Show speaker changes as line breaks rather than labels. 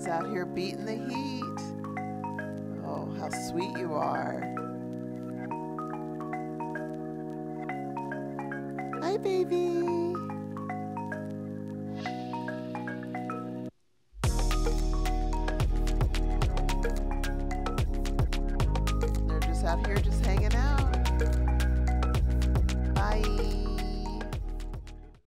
He's out here beating the heat. Oh, how sweet you are. Hi, baby. They're just out here just hanging out.